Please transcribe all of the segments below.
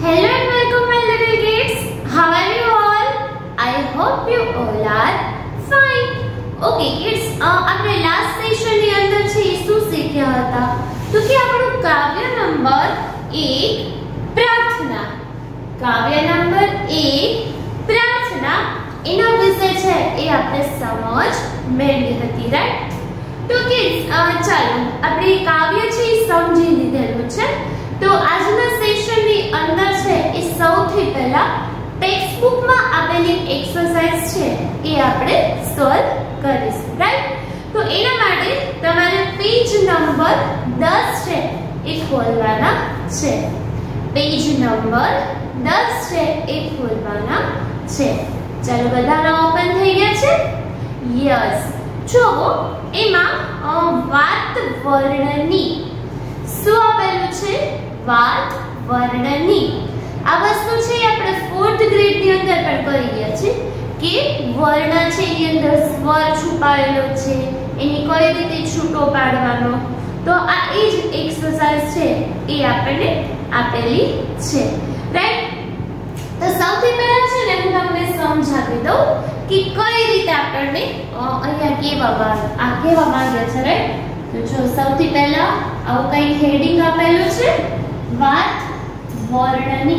Hello and welcome my little kids. How are you all? I hope you all are fine. Okay kids, આપણે last session ની અંદર છે શું શીખ્યા હતા તો કે આપણું કાવ્ય નંબર 1 પ્રાર્થના. કાવ્ય નંબર 1 પ્રાર્થના એનો વિષય છે એ આપણે સમજ મેળવી હતી, રાઈટ? તો કિડ્સ ચાલો આપણે કાવ્ય છે એ સમજી લીધેલું છે. તો આજના સેશનની અંદર છે એ સૌથી પહેલા ટેક્સ્ટ બુકમાં આપેલી એક્સરસાઇઝ છે એ આપણે સોલ્વ કરીશું, રાઈટ? તો એના માટે તમારે પેજ નંબર 10 છે એ ખોલવાના છે. પેજ નંબર 10 છે એ ખોલવાના છે. ચાલો બધાના ઓપન થઈ ગયા છે? યસ. જો એમાં વાત વર્ણની શું આપેલું છે? વાત વર્ણની. આ વસ્તુ છે આપણે 4th ગ્રેડ ની અંદર પણ કરી ગયા છે કે વર્ણ છે એની અંદર સ્વર છુપાયેલો છે, એની કઈ રીતે છૂટો પાડવાનો. તો આ એ જ એક્સરસાઇઝ છે એ આપણને આપેલી છે, રાઈટ? તો સૌથી પહેલા છે ને હું તમને સમજાવી દઉં કે કઈ રીતે આપણને અહીંયા કેવા માંગ્યા છે, રાઈટ? તો જો સૌથી પહેલા આવું કઈ હેડિંગ આપેલું છે, વાત વર્ણની.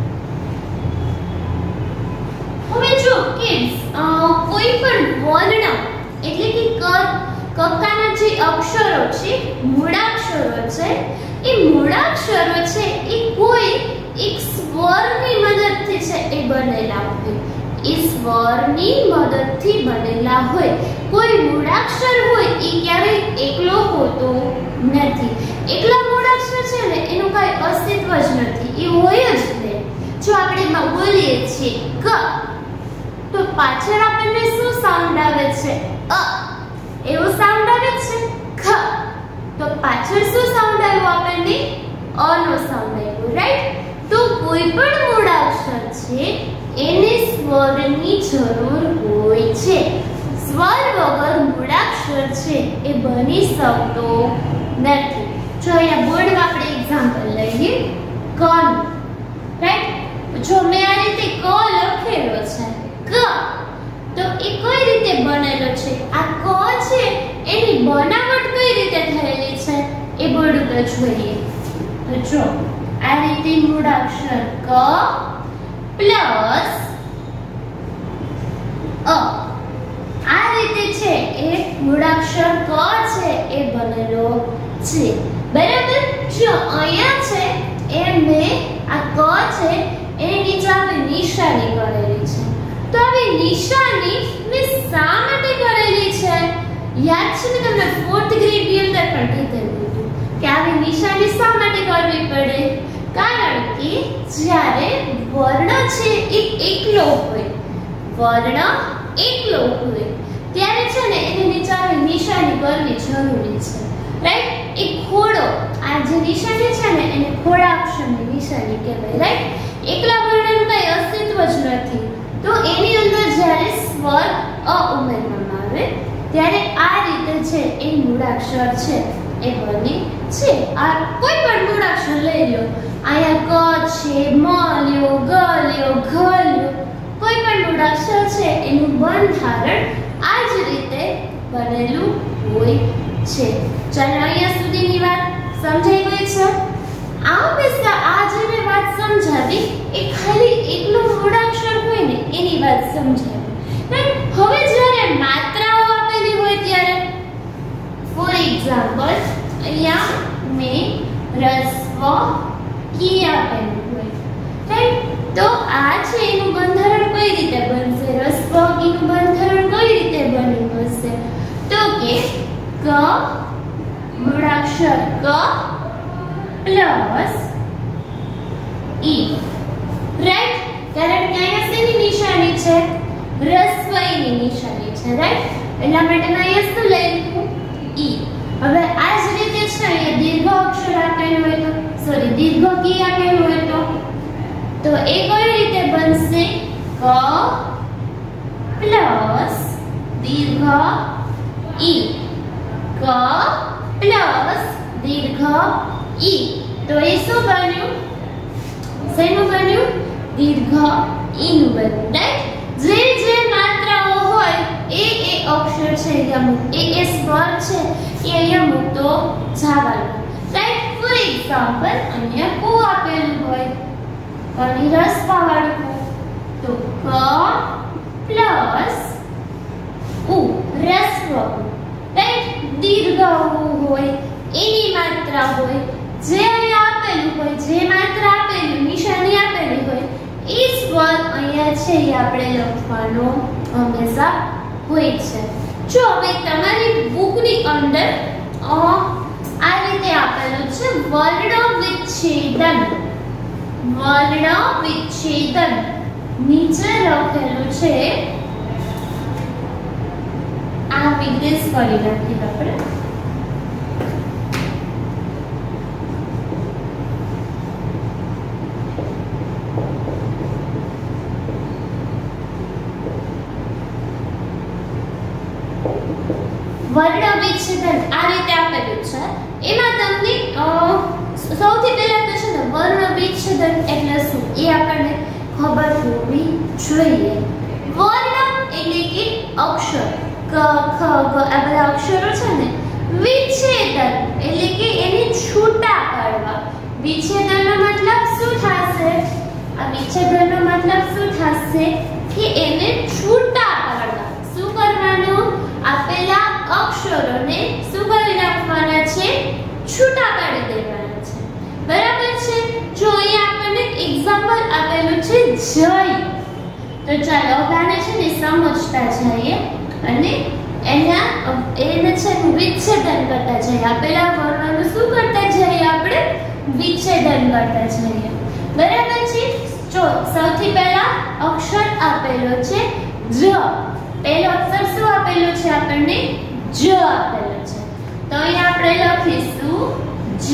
હવે જો કિડ્સ કોઈ પણ વર્ણ એટલે કે કક્કાના જે અક્ષરો છે, મૂળાક્ષરો છે, એ મૂળાક્ષરો છે એ કોઈ એક સ્વરની મદદથી છે એ બનેલા હોય. એ સ્વરની મદદથી બનેલા હોય. કોઈ મૂળાક્ષર હોય એ ક્યારેય એકલો હોતો નથી. એકલા મૂળાક્ષર છે ને એનું કઈ અસ્તિત્વ જ નથી, એ હોય જ નહીં. જો આપણે એમાં બોલીએ છીએ ક, તો પાછળ આપણને શું સાઉન્ડ આવે છે? અ. એવો સાઉન્ડ આવે છે. ખ, તો પાછળ શું સાઉન્ડ આવ્યો આપણને? અ નો સાઉન્ડ આવ્યો, રાઈટ? તો કોઈ પણ મૂળાક્ષર છે એને સ્વરની જરૂર હોય છે. સ્વર વગર મૂળાક્ષર છે એ બની શકતો નથી. જો અહીંયા બોર્ડમાં આપણે એક્ઝામ્પલ લઈએ ક નું, રાઈટ? જો મેં આ રીતે ક લખેલો છે ક, તો એ કઈ રીતે બનેલો છે? આ ક છે એની બનાવટ કઈ રીતે થયેલી છે એ બોર્ડ ઉપર જોઈએ. તો જો આ રીતે મૂળાક્ષર ક પ્લસ અ, આ રીતે છે એ મૂળાક્ષર ક છે એ બનેલો છે, બરાબર? જો અહીંયા છે એ મેં આ ક છે એની નીચે આપણે નિશાની કરેલી છે. તો આવી નિશાની મેં શા માટે કરેલી છે? યાદ છે ને તમને 4th ગ્રેડ ની અંદર પણ કીધેલું હતું કે આવી નિશાની શા માટે કરવી પડે? કારણ કે જ્યારે વર્ણ છે એ એકલો હોય, વર્ણ એકલો હોય ત્યારે છે ને એની નીચે આવી નિશાની કરવી જરૂરી છે, રાઈટ? એ ખોડો, આ જે નિશાની છે ને એને ખોડાક્ષરની નિશાની કહેવાય, રાઈટ? એકલા વર્ણનું કઈ અસ્તિત્વ જ નથી. તો એની અંદર જ્યારે સ્વર અ ઉમેરવામાં આવે ત્યારે આ રીતે છે એ મૂળાક્ષર છે એ બને છે. આ કોઈ પણ મૂળાક્ષર લઈ લો, અહીંયા ક છે, મ લ્યો, ગ લ્યો, ઘ લ્યો, કોઈ પણ મૂળાક્ષર છે એનું બંધારણ આ જ રીતે બનેલું હોય છે. ચાલો અહીંયા સુધીની વાત સમજાઈ ગઈ છે? આ જે મેં વાત સમજાવી એ ખાલી એકલું મૂળાક્ષર હોય ને એની વાત સમજાવી, રાઈટ? હવે જ્યારે માત્રાઓ આપેલી હોય ત્યારે, ફોર એક્ઝામ્પલ અહીંયા મેં રસ્વ કી આપેલું હોય, રાઈટ? તો આ છે એનું બંધારણ કઈ રીતે બનશે? રસ્વ કીનું બંધારણ કઈ રીતે બન્યું હશે? તો કે ક મૂળાક્ષર ક પ્લસ ઈ, રાઈટ? કારણ કે અહીંયા શેની નિશાની છે? રસ્વઈની નિશાની છે, રાઈટ? એટલા માટે મેં અહીંયા શું લખ્યું? ઈ. હવે આ જ રીતે છે અહીંયા દીર્ઘ અક્ષર આપેલું હોય તો, સોરી, દીર્ઘ કી આપેલું હોય તો એ કઈ રીતે બનશે? ક પ્લસ દીર્ઘ ઈ, ક પ્લસ દીર્ઘ ઈ. તો એ શું બન્યું? શેનું બન્યું? દીર્ઘ ઈનું બન્યું, રાઈટ? જે માત્રાઓ હોય એ અક્ષર છે અહીંયા મૂક, એ સ્વર છે એ અહીંયા મૂકતો જવાનું, રાઈટ? ફોર એક્ઝામ્પલ અહીંયા કો આપેલું હોય, કની રસ્પા વાળું કો, તો ક પ્લસ ઉ રસ્વ, રાઈટ? દીર્ઘ ઉ હોય એની માત્રા હોય, જે અહીંયા આપેલું હોય, જે માત્રા આપેલું, નિશાની આપેલી હોય એ સ્વર અહીંયા છે એ આપણે લખવાનો હંમેશા હોય છે. જો હવે તમારી બુકની અંદર આ રીતે આપેલું છે વર્ણ વિચ્છેદન. વર્ણ વિચ્છેદન નીચે લખેલું છે, આ વિગ્રેસ કરી નાખીએ આપણે. વર્ણ વિચ્છેદન આ રીતે આપેલું છે. એમાં તમને સૌથી પહેલા તો છે ને વર્ણ વિચ્છેદન એટલે શું એ આપણને ખબર હોવી જોઈએ. વર્ણ એટલે કે અક્ષર, ક ખ ગ આ બધા અક્ષરો છે ને. વિચ્છેદન એટલે કે એને છૂટા પાડવા. વિચ્છેદનનો મતલબ શું થશે? આ વિચ્છેદનનો મતલબ શું થશે કે એને છૂટા પાડવા. શું કરવાનું? આપેલા અક્ષરોને શું કરી નાખવાના છે? છૂટા પાડી દેવાના છે, બરાબર છે? જો અહીંયા આપણને એક્ઝામ્પલ આપેલું છે જય, તો ચાલો આને છે ને સમજતા જઈએ અને એને છે વિચ્છેદન કરતા જઈએ. આપેલા વર્ણનું શું કરતા જઈએ? આપણે વિચ્છેદન કરતા જઈએ, બરાબર છે? જો સૌથી પહેલા અક્ષર આપેલો છે જ. પહેલો અક્ષર શું આપેલો છે? આપણને જ આપેલો છે, તો અહીં આપણે લખીશું જ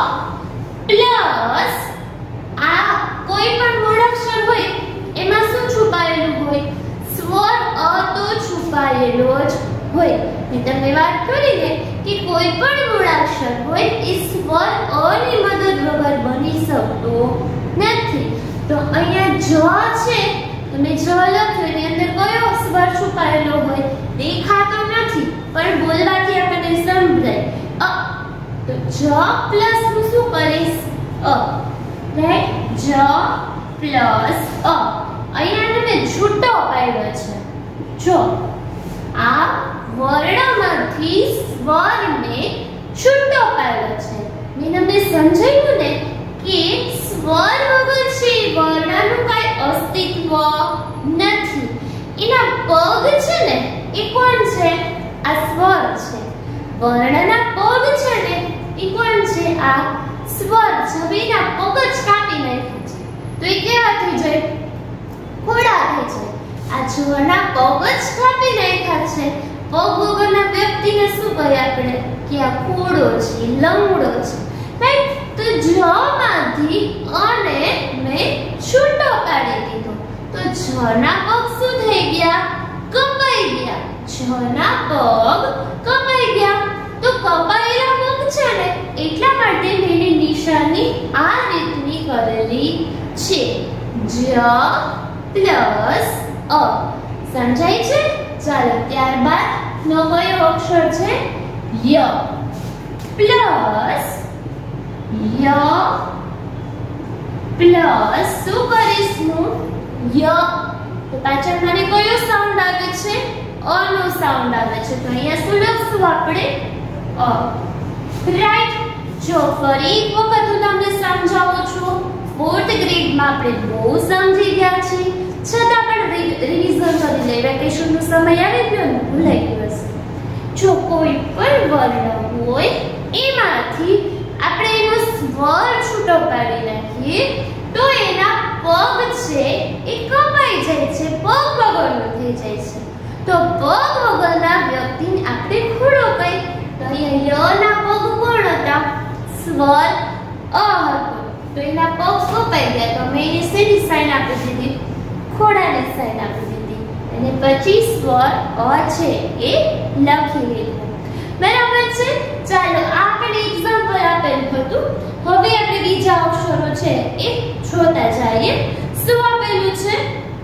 પ્લસ આ કોઈ પણ મૂળાક્ષર હોય એમાં શું છુપાયેલું હોય? સ્વર અ તો છુપાયેલો જ હોય. મેં તમને વાત કરી ને કે કોઈ પણ મૂળાક્ષર હોય એ સ્વર અ ની મદદ વગર બની શકતો નથી. તો અહીંયા જ છે, તમે જ લખ્યું એની અંદર કયો સ્વર છુપાયેલો હોય? દેખાતો નથી પણ બોલવાથી આપણને સમજાય, અ. તો જ પ્લસ હું શું કરીશ? અ, રાઈટ? જ પ્લસ અ. અહીંયા મેં છૂટો પાડ્યો છે. જો આ વર્ણમાંથી સ્વરને છૂટો પાડ્યો છે. મેં તમને સમજાવ્યું ને કે સ્વર વગર છે વર્ણનું કાંઈ અસ્તિત્વ નથી. એના પગ છે ને એ કોણ છે? આ સ્વર છે. વર્ણના પગ છે ને એ કોણ છે? આ સ્વર છે. હવે એના પગ જ કાપી નાખ્યા છે તો એ કેવા થઈ જાય? ખોડા થઈ જાય. આ જોના પગ જ કાપી નાખ્યા છે. પગ વગરના વ્યક્તિને શું કહે આપણે? કે આ ખોડો છે, લંગડો છે, રાઈટ? તો જ માંથી અને મેં છૂટો પાડી દીધો તો જ ના પગ શું થઈ ગયા? કપાઈ ગયા. જ ના પગ કપાઈ ગયા. તો કપાયેલા પગ છે ને એટલા માટે મેં એની નિશાની આ રીતની કરેલી છે, જ પ્લસ અ. સમજાય છે? ચાલો ત્યારબાદ નો કયો અક્ષર છે? ય પ્લસ શું કરીશ હું? ય. તો પાછળ મને કયો સાઉન્ડ આવે છે? અ નો સાઉન્ડ આવે છે. તો અહીંયા શું લખશું આપણે? અ, રાઈટ? જો ફરી એક વખત હું તમને સમજાવું છું. 4th ગ્રેડમાં આપણે બહુ સમજી ગયા છીએ, છતાં પણ રિવિઝન કરી લઈએ. વેકેશનનો સમય આવી ગયો ને, ભૂલાઈ ગયો હશે. જો કોઈ પણ વર્ણ હોય એમાંથી આપણે એનો સ્વર છૂટો પાડી નાખીએ તો એના પગ છે એ કપાઈ જાય છે, પગ વગરનો થઈ જાય છે. તો પગ વગરના વ્યક્તિને આપણે ખોડો કહી. તો અહીંયા ય ના પગ કોણ હતા? સ્વર અ હતો. તો એના પગ કપાઈ ગયા તો મેં એને શેની સાઈન આપી દીધી? ખોડાની સાઈન આપી દીધી અને પછી સ્વર અ છે એ લખી લીધું. બરાબર છે. ચાલો આપણે એક્ઝામ્પલ આપેલું હતું. હવે આપણે બીજા અક્ષરો છે એ જોતા જઈએ. શું આપેલું છે?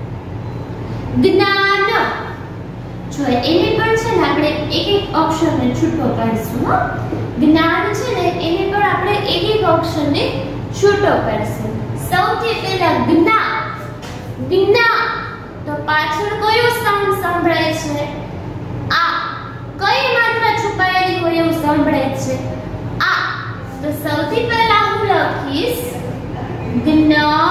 જ્ઞાન. જો એને પણ છે ને આપણે એક એક અક્ષરને છૂટો પાડીશું. હો જ્ઞાન છે ને એને પણ આપણે એક એક અક્ષરને છૂટો પાડીશું. સૌથી પહેલા જ્ઞા. જ્ઞા તો પાછળ કયો સાઉન્ડ સંભળાય છે? આ. કઈ માત્રા છુપાયેલી હોય એવું સંભળાય છે? આ. તો સૌથી પહેલા હું લખીશ જ્ઞ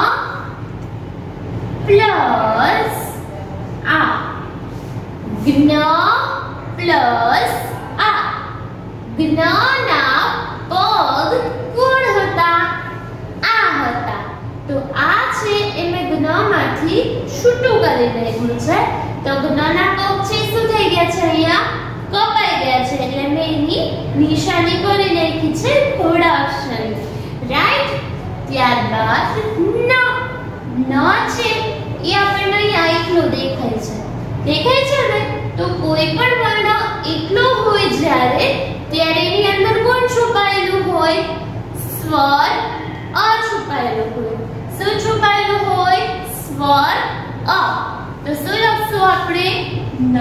પ્લસ આ. જ્ઞ પ્લસ આ. જ્ઞના પગ કોણ હતા? આ હતા. તો આ છે એ મેં જ્ઞમાંથી છૂટું કરી નાખ્યું છે. તો જ્ઞના પગ છે શું થઈ ગયા છે? અહીંયા કપાઈ ગયા છે. એટલે મેં એની નિશાની કરી નાખી છે થોડા અક્ષરની. રાઈટ. ત્યારબાદ ન. ન છે એ આપણને અહીંયા એકલો દેખાય છે. દેખાય છે ને? તો કોઈ પણ વર્ણ એકલો હોય જ્યારે ત્યારે એની અંદર કોણ છુપાયેલું હોય? સ્વર અછુપાયેલું હોય. શું છુપાયેલું હોય? સ્વર અ. તો શું લખશું આપણે? ન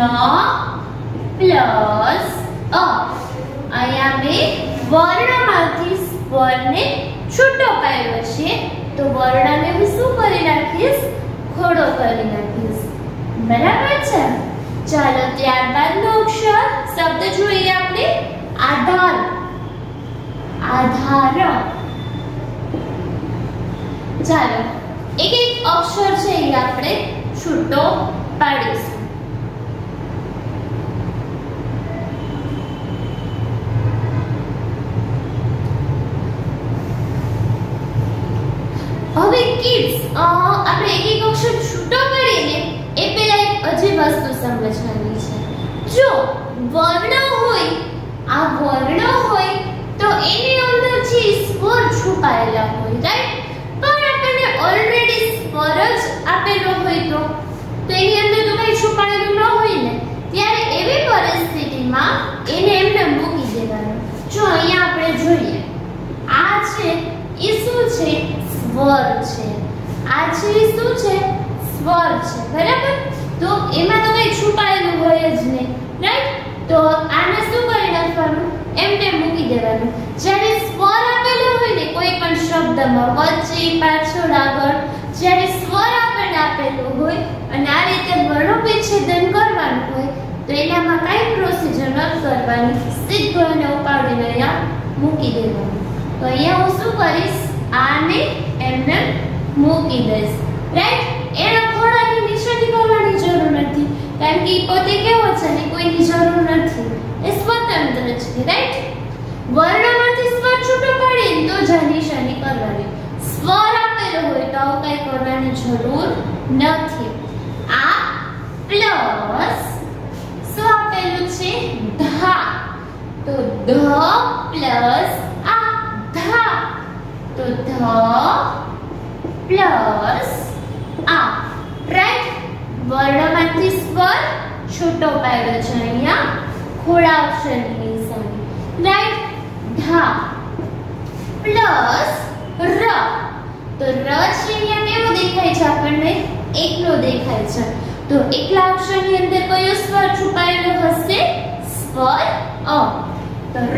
પ્લસ અ. અહીંયા મેં વર્ણમાંથી સ્વરને છૂટો પાડ્યો છે. તો વર્ણને હું શું કરી નાખીશ? ખોડો કરી નાખીશ. બરાબર છે. ચાલો ત્યારબાદનો અક્ષર શબ્દ જોઈએ આપણે. આધાર. આધાર. ચાલો એક એક અક્ષર છે એ આપણે છૂટો પાડીશું. હવે કિડ્સ આપણે એક એક અક્ષર છૂટો પાડીને એ પહેલા એક અજીબ વસ્તુ સમજવાની છે. જો વર્ણ હોય, આ વર્ણ હોય તો એની અંદર જે સ્વર છુપાયેલા હોય, રાઈટ? પણ આપણને ઓલરેડી સ્વર જ આપેલો હોય તો એની અંદર તો કઈ છુપાયેલું ન હોય ને. ત્યારે એવી પરિસ્થિતિમાં એને એમને મૂકી દેવાનું. જો અહીંયા આપણે જોઈએ આ છે એ શું છે? સ્વર છે. આ છે શું છે? સ્વર છે. બરાબર? તો એમાં તો કઈ છુપાયેલું હોય જ નહીં, રાઈટ? તો આને શું કરી નાખવાનું? એમને મૂકી દેવાનું. જ્યારે સ્વર આપેલો હોય ને કોઈ પણ શબ્દમાં વચ્ચે પાછળ આગળ જ્યારે સ્વર આપણને આપેલું હોય અને આ રીતે વર્ણોપેક્ષેદન કરવાનું હોય તો એનામાં કઈ પ્રોસિજર ન કરવાની, સીધું એને ઉપાડીને અહીંયા મૂકી દેવાનું. તો અહીંયા હું શું કરીશ? આને એમને મૂકી દઈશ, રાઈટ? એના ખોડાની નિશાની કરવાની જરૂર નથી કારણ કે પોતે કેવો છે ને કોઈની જરૂર નથી, એ સ્વતંત્ર છે, રાઈટ? વર્ણમાંથી સ્વર છૂટો પડે તો જ નિશાની કરવાની. સ્વર આપેલો હોય તો આવું કઈ કરવાની જરૂર નથી. આ પ્લસ શું આપેલું છે? ધા. તો ધ પ્લસ આ. ધા. તો ધ પ્લસ આ, રાઈટ? વર્ણમાંથી સ્વર છૂટો પાડ્યો છે અહીંયા ખોડા અક્ષરની નિશાની, રાઈટ? ધા પ્લસ ર. તો ર છે અહીંયા કેવો દેખાય છે આપણને? એકલો દેખાય છે. તો એકલા અક્ષરની અંદર કયો સ્વર છુપાયેલો હશે? સ્વર અ. તો ર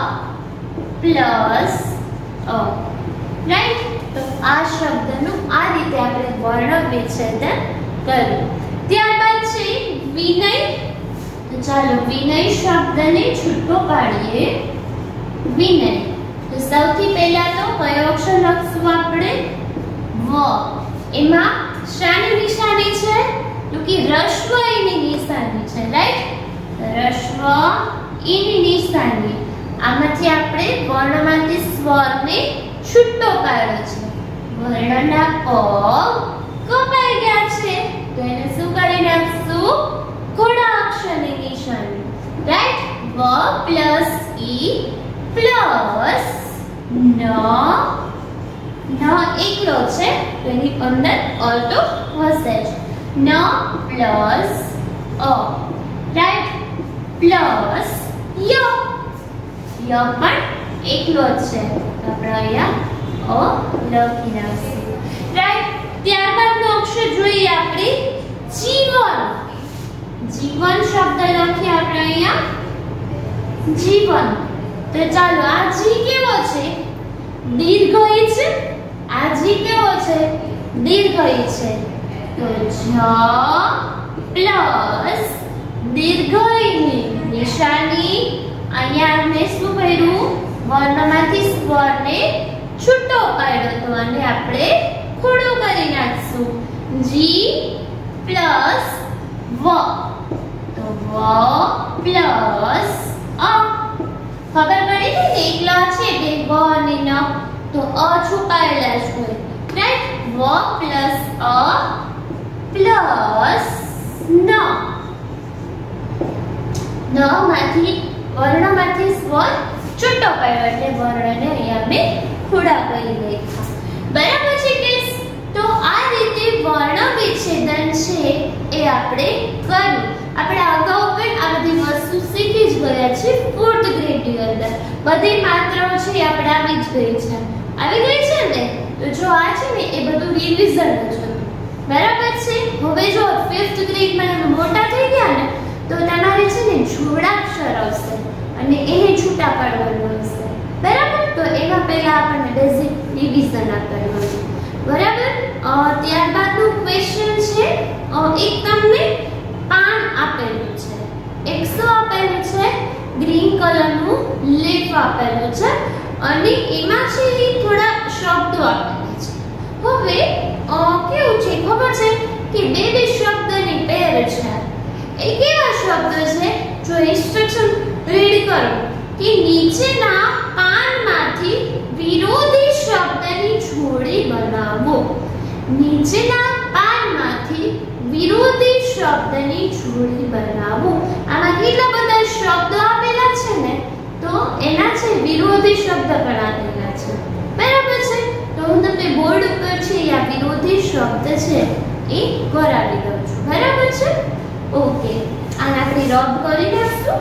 પ્લસ અ, રાઈટ? તો આ શબ્દનું આ રીતે આપણે વર્ણ વિચ્છેદન કર્યું. ત્યારબાદ છે વિનય. તો ચાલો વિનય શબ્દને છૂટો પાડીએ. વિનય. તો સૌથી પહેલા તો કયો અક્ષર લખશું આપણે? વ. એમાં શાની નિશાની છે? તો કે રસ્વ એની નિશાની છે, રાઈટ? રસ્વ એની નિશાની. આમાંથી આપણે વર્ણમાંથી સ્વરને છૂટો પાડ્યો છે. વર્ણના પગ કપાઈ ગયા છે તો એને શું કરી નાખશું? ખોડા અક્ષરની નિશાની, રાઈટ? વ પ્લસ ઈ પ્લસ ન. ન એકલો છે તો એની અંદર અ તો હશે જ. ન પ્લસ અ, રાઈટ? પ્લસ ય. ય પણ એકલો જ છે. આપણે અહીંયા અ લખી નાખીએ. રાઈટ. ત્યારબાદનો અક્ષર જોઈએ આપણે જીવન. જીવન શબ્દ લખીએ આપણે અહીંયા જીવન. તો ચાલો આ જી કેવો છે? દીર્ઘઈ છે. આ જી કેવો છે? દીર્ઘઈ છે. તો જ પ્લસ દીર્ઘઈની નિશાની. અહીંયા મેં શું કર્યું? વર્ણમાંથી સ્વરને છૂટો પાડ્યો તો અને આપણે ખોડો કરી નાખશું. જી પ્લસ વ. તો વ પ્લસ અ. ખબર પડી ને એકલા છે બે વ અને ન, તો અ છુપાયેલા જ હોય. રાઈટ. વ પ્લસ અ પ્લસ ન. ન માંથી વર્ણમાંથી સ્વર છૂટો પાડ્યો એટલે વર્ણને અહીંયા મેં ખોડા કરી નાખ્યા. બરાબર છે કિડ્સ? તો આ રીતે વર્ણ વિચ્છેદન છે એ આપણે કર્યું. આપણે અગાઉ પણ આ બધી વસ્તુ શીખી જ ગયા છે 4th ગ્રેડની અંદર. બધી માત્રાઓ છે આપણે આવી જ ગઈ છે. આવી ગઈ છે ને? તો જો આ છે ને એ બધું રિવિઝન જ હતું. બરાબર છે? હવે જો 5th ગ્રેડમાં મોટા થઈ ગયા ને તો તમારે છે ને જોડાક્ષર આવશે અને એને છૂટા પાડવાનું આવશે. બરાબર? તો એમાં પહેલા આપણને બેઝિક રિવિઝન આપવાનું છે. બરાબર? ત્યારબાદનો ક્વેશ્ચન છે એક તમને પાન આપેલું છે, 100 આપેલું છે, ગ્રીન કલરનું લીફ આપેલું છે અને એમાં છે એ થોડા શબ્દો આપેલા છે. હવે કેવું છે ખબર છે કે બે શબ્દની પેર છે. એ કેવા શબ્દ છે? જો ઇન્સ્ટ્રક્શન રીડ કરો કે નીચેના પાનમાંથી વિરોધી શબ્દની જોડી બનાવો. નીચેના પાનમાંથી વિરોધી શબ્દની જોડી બનાવો. આમાં કેટલા બધા શબ્દો આપેલા છે ને, તો એના છે વિરોધી શબ્દ પણ આપેલા છે. બરાબર છે? તો હું તમને બોર્ડ ઉપર છે આ વિરોધી શબ્દ છે એ કરાવી દઉં છું. બરાબર છે? ઓકે. આને આપણે રબ કરી નાખશું.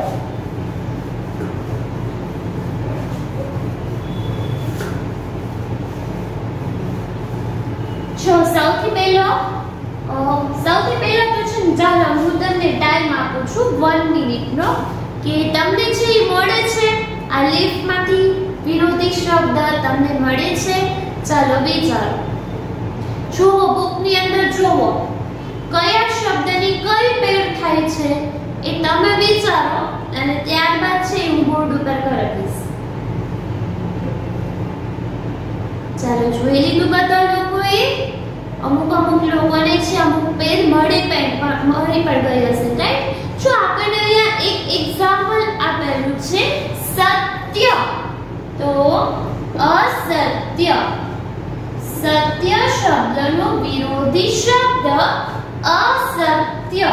જો સૌથી પહેલો તો છે ને, ચાલો હું તમને ટાઈમ આપું છું 1 મિનિટનો કે તમને જે મળે છે આ લીફમાંથી વિરોધી શબ્દ તમને મળે છે. ચાલો વિચારો. જુઓ બુકની અંદર જુઓ કયા શબ્દની કઈ પેર થાય છે એ તમે વિચારો અને ત્યારબાદ છે હું બોર્ડ ઉપર કરાવીશ. ચાલો જોઈ લીધું બધા લોકોએ? અમુક લોકોને છે અમુક પેર મળી પણ ગઈ હશે. રાઈટ? જો આપણને અહીંયા એક એક્ઝામ્પલ આપેલું છે સત્ય. તો અસત્ય. સત્ય શબ્દનો વિરોધી શબ્દ અસત્ય.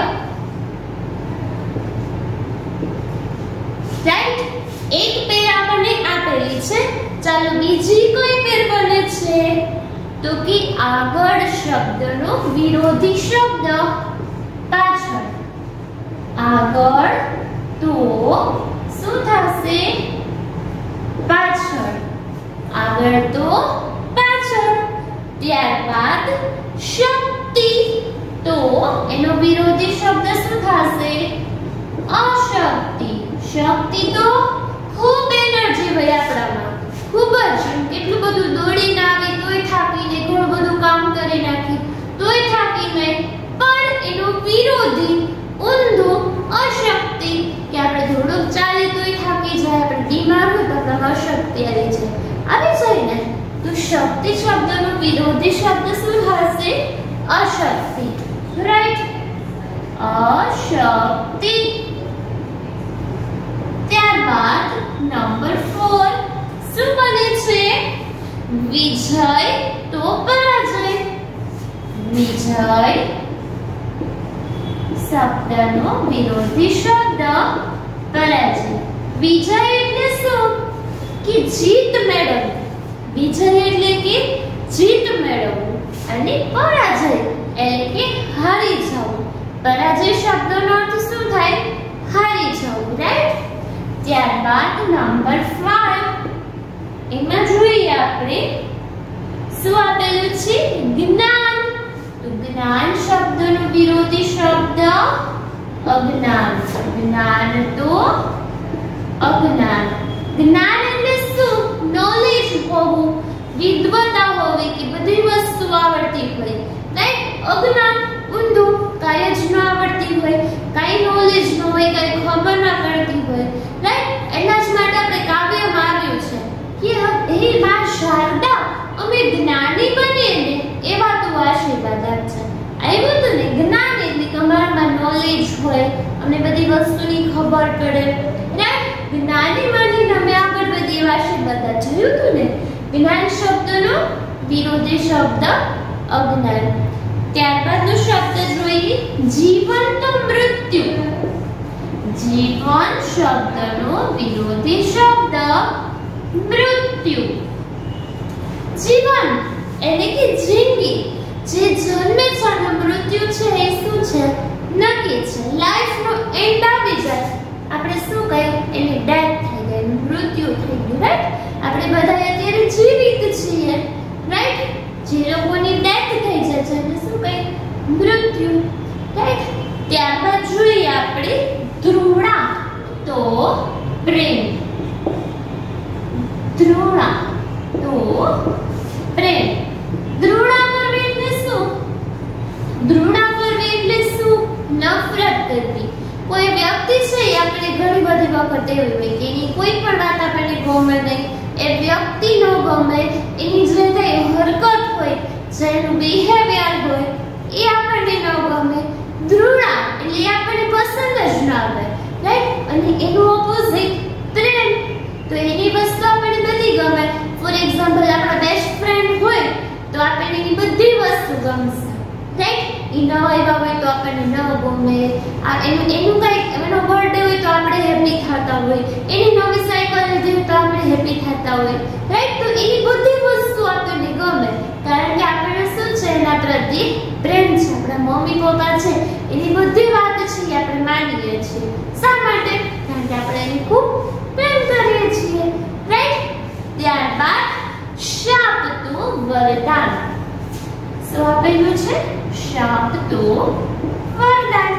રાઈટ? એક પેર આપણને આપેલી છે. ચાલો બીજી કઈ પેર બને છે? તો કે આગળ શબ્દનો વિરોધી શબ્દ પાછળ. આગળ તો શું થશે? પાછળ. આગળ તો પાછળ. ત્યારબાદ શક્તિ. તો એનો વિરોધી શબ્દ શું થશે? અશક્તિ. શક્તિ તો ખૂબ એનર્જી હોય આપણામાં, ખૂબ જ. કેટલું બધું દોડીને આવી તોય થાકીને, ઘણું બધું કામ કરી નાખી તોય થાકીને, પણ એનો વિરોધી ઊંધો અશક્તિ કે આપણે થોડુંક ચાલી તોય થાકી જાય, આપણે બીમાર હોય તો આપણામાં અશક્તિ આવી જાય ને. તો શક્તિ શબ્દનો વિરોધી શબ્દ શું થશે? અશક્તિ. રાઈટ? અશક્તિ. ત્યારબાદ નંબર 4 શું બને છે? વિજય તો પરાજય. વિજય શબ્દનો વિરોધી શબ્દ પરાજય. વિજય એટલે શું? કે જીત મેળવવી. વિજય એટલે કે જીત મેળવવું અને પરાજય એટલે કે હારી જવું. પરાજય શબ્દનો અર્થ શું થાય? હારી જવું. રાઈટ? ત્યારબાદ નંબર 5 એમાં જોઈએ આપણે શું આપેલું છે જ્ઞાન. તો જ્ઞાન શબ્દનો વિરોધી શબ્દ અજ્ઞાન. જ્ઞાન તો અજ્ઞાન. જ્ઞાન એટલે શું? નોલેજ હોવું, વિદ્વતા હોવી કે બધી વસ્તુ આવડતી હોય. રાઈટ? અજ્ઞાન ઊંધું, કાંઈ જ ન આવડતી હોય, કાંઈ નોલેજ ન હોય, કાંઈ ખબર ન પડતી હોય. રાઈટ? એટલા જ માટે આપણે કાવ્યમાં આવ્યું છે કે હે માં શારદા અમે જ્ઞાની બનીએ ને એવા તો આશીર્વાદ આપજે. આવ્યું તો ને જ્ઞાન એટલે કે અમારામાં નોલેજ હોય, અમને બધી વસ્તુની ખબર પડે. રાઈટ? જ્ઞાની બનીને અમે આગળ વધીએ એવા આશીર્વાદ જોયું હતું ને. જ્ઞાન શબ્દનો વિરોધી શબ્દ અજ્ઞાન. ત્યારબાદનો શબ્દ જોઈએ જીવન તો મૃત્યુ. જીવન શબ્દનો વિરોધી શબ્દ મૃત્યુ. જીવન એટલે કે જિંદગી, જે જન્મે છે અને મૃત્યુ છે એ શું છે? નક્કી છે. લાઈફનો એન્ડ આવી જાય, આપણે શું કહ્યું? એની ડેથ થઈ ગઈ, મૃત્યુ થઈ ગયું. રાઈટ? આપણે બધા અત્યારે જીવિત છીએ. રાઈટ? જે લોકોની ડેથ થઈ જાય છે એને શું કહે? મૃત્યુ. રાઈટ? ત્યારબાદ જોઈએ આપણે ધૃણા તો પ્રેમ. ધૃણા તો પ્રેમ. ધૃણા કરવી એટલે શું? ધૃણા કરવી એટલે શું? નફરત કરવી. કોઈ વ્યક્તિ છે એ આપણે ઘણી બધી વખત એવી હોય કે એની કોઈ પણ વાત આપણને ગમે નહીં, એ વ્યક્તિ ન ગમે, એની જે કઈ હરકત હોય, જેનું બિહેવિયર હોય એ આપણને ન ગમે. ધૃણા એટલે આપણને પસંદ જ ન આવે. રાઈટ? અને એનું ઓપોઝિટ પ્રેમ. તો એની વસ્તુ આપણને બધી ગમે. ફોર એક્ઝામ્પલ આપણા બેસ્ટ ફ્રેન્ડ હોય તો આપણને એની બધી વસ્તુ ગમશે. રાઈટ? એ ન આવ્યા હોય તો આપણને ન ગમે. એનું કંઈક એનો બર્થડે હોય તો આપણે હેપી થતા હોય, એની નવી સાયકલ લીધી હોય તો આપણે હેપી થતા હોય. રાઈટ? તો એની બધી વસ્તુ આપણને ગમે, કારણ કે આપણને શું છે? એના પ્રત્યે પ્રેમ છે. આપણા મમ્મી પપ્પા છે એની બધી વાત છે એ આપણે માનીએ છીએ. શા માટે? કારણ કે આપણે એને ખૂબ પ્રેમ કરીએ છીએ. રાઈટ? ત્યારબાદ શાપ તો વરદાન. શું આપેલું છે? શાપ તો વરદાન.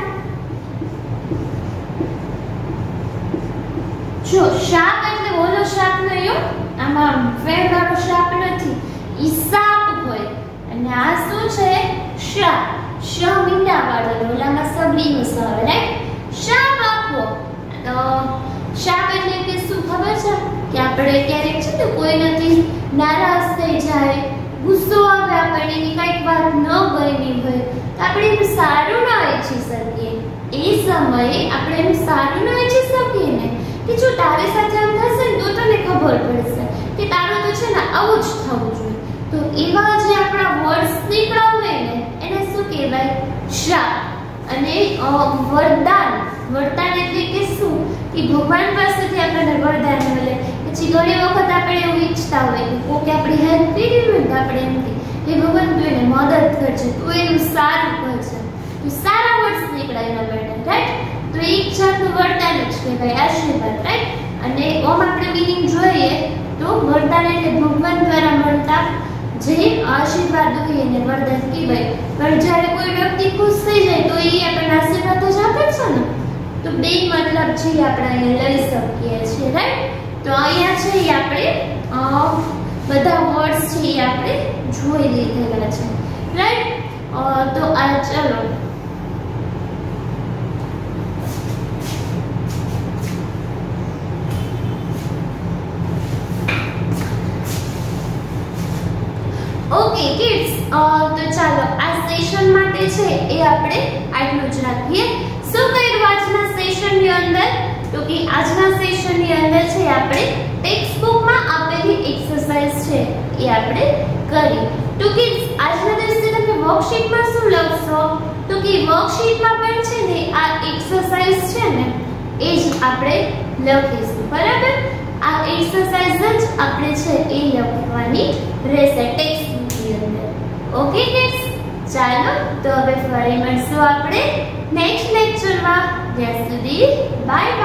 જો શાપ એટલે ઓલો શાપ નહીં, આમાં ફેરવાળો શાપ નથી, ઈ સાપ હોય. અને આ શું છે? શાપ. શ મીંડા વાળો, ઓલામાં સબલીનું સ આવે. રાઈટ? શાપ આપો. તો શાપ એટલે કે શું ખબર છે? કે આપણે ક્યારેક છે ને કોઈનાથી નારાજ થઈ જાય, ગુસ્સો આવે, આપણને એની કંઈક વાત ન ગમી હોય તો આપણે એનું સારું ન ઈચ્છી શકીએ. એ સમયે આપણે એનું સારું ન ઈચ્છી શકીએ ને કે જો તારી સાથે આમ થશે ને તો તને ખબર પડશે કે તારું તો છે ને આવું જ થવું જોઈએ. તો એવા જે આપણા વર્ડ્સ નીકળ્યા હોય ને એને શું કહેવાય? શાપ. અને વરદાન. વરદાન એટલે કે શું? કે ભગવાન પાસેથી આપણને વરદાન મળે. પછી ઘણી વખત આપણે એવું ઈચ્છતા હોય કે કોકે આપણી હેલ્પ કરી હોય તો આપણે એમ કે હે ભગવાન તું એને મદદ કરજે, તું એનું સારું કરજે. તો સારા વર્ડ્સ નીકળાય એના માટે. રાઈટ? તો એ ઈચ્છાનું વરદાન જ કહેવાય, આશીર્વાદ. રાઈટ? અને ઓમ આપણે મીનિંગ જોઈએ તો વરદાન એટલે ભગવાન દ્વારા મળતા જે આશીર્વાદ હોય એને વરદાન કહેવાય. પણ જ્યારે કોઈ વ્યક્તિ ખુશ થઈ જાય તો એ આપણને આશીર્વાદ જ આપે છે ને. તો બે મતલબ છે આપણે અહીંયા લઈ શકીએ છીએ. રાઈટ? તો અહીંયા છે એ આપણે બધા વર્ડ્સ છે એ આપણે જોઈ લીધેલા છે. રાઈટ? તો આ ચલો ઓકે કિડ્સ, તો ચાલો આ સેશન માટે છે એ આપણે આટલું જ રાખીએ. શું કર્યું આજના સેશનની અંદર? તો કે આજના સેશનની અંદર છે આપણે ટેક્સ્ટ બુકમાં આપેલી એક્સરસાઇઝ છે એ આપણે કરી. તો કિડ્સ આજના દિવસે તમે વર્કશીટમાં શું લખશો? તો કે વર્કશીટમાં પણ છે ને આ એક્સરસાઇઝ છે ને એ જ આપણે લખીશું. બરાબર? આ એક્સરસાઇઝ જ આપણે છે એ લખવાની રહેશે ટેક્સ્ટ બુકની અંદર. ઓકે કિડ્સ, ચાલો તો હવે ફરી મળશું આપણે નેક્સ્ટ લેક્ચરમાં. ત્યાં સુધી બાય.